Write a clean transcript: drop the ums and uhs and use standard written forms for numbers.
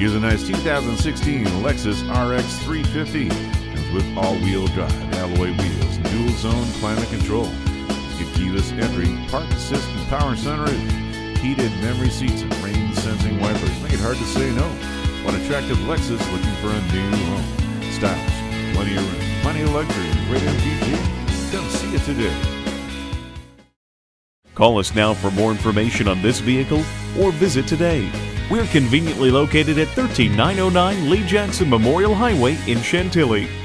Here's a nice 2016 Lexus RX 350. Comes with all-wheel drive, alloy wheels, and dual-zone climate control. Get keyless entry, park assist, and power sunroof. Heated memory seats and rain-sensing wipers make it hard to say no. One attractive Lexus looking for a new home. Stylish, plenty of room, plenty of luxury, and great MPG. Come see it today. Call us now for more information on this vehicle or visit today. We're conveniently located at 13909 Lee Jackson Memorial Highway in Chantilly.